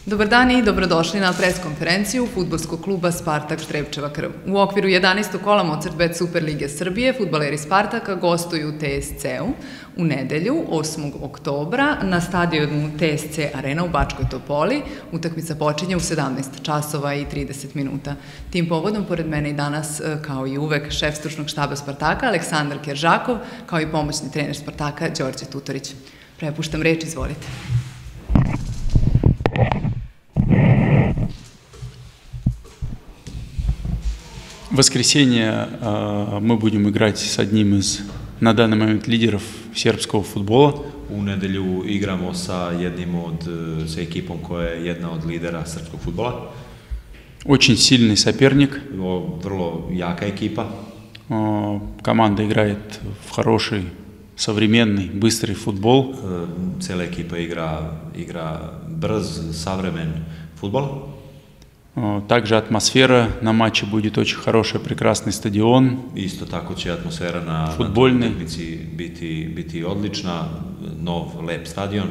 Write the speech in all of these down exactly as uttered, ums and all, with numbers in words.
Dobar dan i dobrodošli na pres-konferenciju fudbalskog kluba Spartak Štrebčeva krv. U okviru jedanaestog kola Mocarbet Superlige Srbije fudbaleri Spartaka gostuju u T S C-u u nedelju, osmog oktobra, na stadionu T S C Arena u Bačkoj Topoli. Utakmica počinje u sedamnaest časova i trideset minuta. Tim povodom, pored mene i danas, kao i uvek, šef stručnog štaba Spartaka Aleksandar Keržakov, kao i pomoćni trener Spartaka Đorđe Tutorić. Prepuštam reč, izvolite. В воскресенье э, мы будем играть с одним из, на данный момент, лидеров сербского футбола. U nedelju igramo sa jednim od, sa ekipom koja je jedna od lidera srpskog fudbala. Очень сильный соперник. Vrlo jaka ekipa. Э, команда играет в хороший, современный, быстрый футбол. Cela ekipa igra, igra brz, savremen fudbal. Также атмосфера на матче будет очень хороший, прекрасный стадион. Isto tako će atmosfera na футбольный. utakmici biti, biti odlična, nov, lep stadion.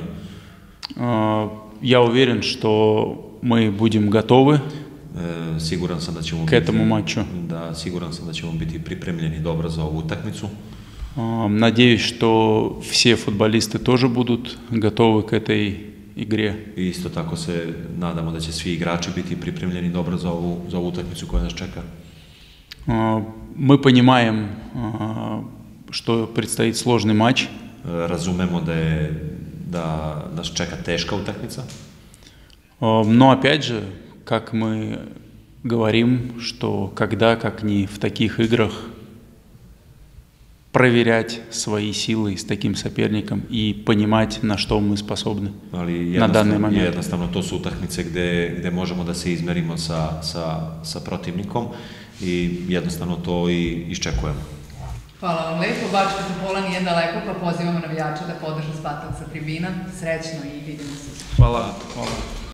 Я уверен, что мы будем готовы Siguran sam da ćemo к этому матчу. Da, siguran sam da ćemo biti pripremljeni dobro za ovu utakmicu. Надеюсь, что все футболисты тоже будут готовы к этой игре. I isto tako se nadamo da će svi igrači biti pripremljeni dobro za ovu, za ovu utakmicu koja nas čeka. Мы понимаем, что предстоит сложный матч. Razumemo da je da nas čeka teška utakmica. Но опять же, как мы говорим, что когда, как ни в таких играх, проверять свои силы с таким соперником и понимать, на что мы способны на данный момент. Jednostavno, to su utakmice gde, gde možemo da se izmerimo sa, sa, sa protivnikom i jednostavno to i iščekujemo. Hvala vam lepo. Bačka Topola nije daleko, pa pozivamo navijače da podrže Spartak sa tribina. Srećno i vidimo se. Hvala. Hvala.